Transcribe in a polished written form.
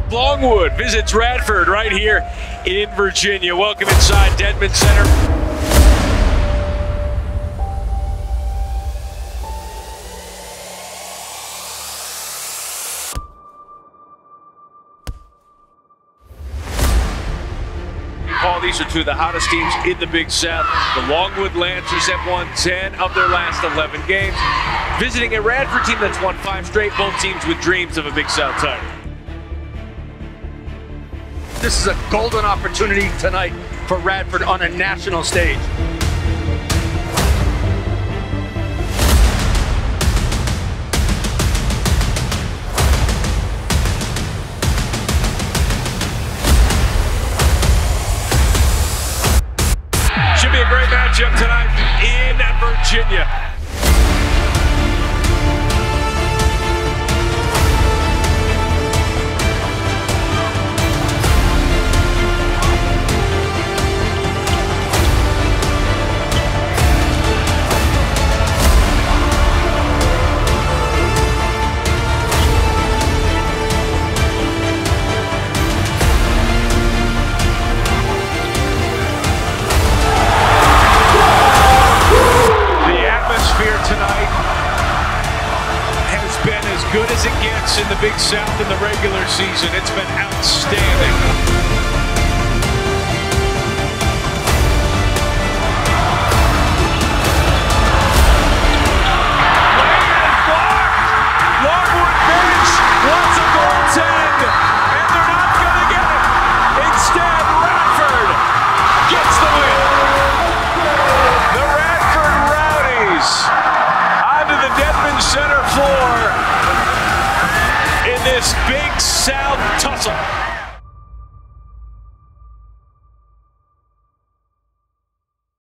Longwood visits Radford right here in Virginia. Welcome inside Dedmon Center. These are two of the hottest teams in the Big South. The Longwood Lancers have won 10 of their last 11 games, visiting a Radford team that's won 5 straight, both teams with dreams of a Big South title. This is a golden opportunity tonight for Radford on a national stage. Should be a great matchup tonight in Virginia. Tonight has been as good as it gets in the Big South in the regular season. It's been outstanding. Longwood bench wants a goaltend, and they're not going to get it. Instead, Radford gets the win. The Radford Rowdies onto the Dedmon Center floor in this Big South tussle.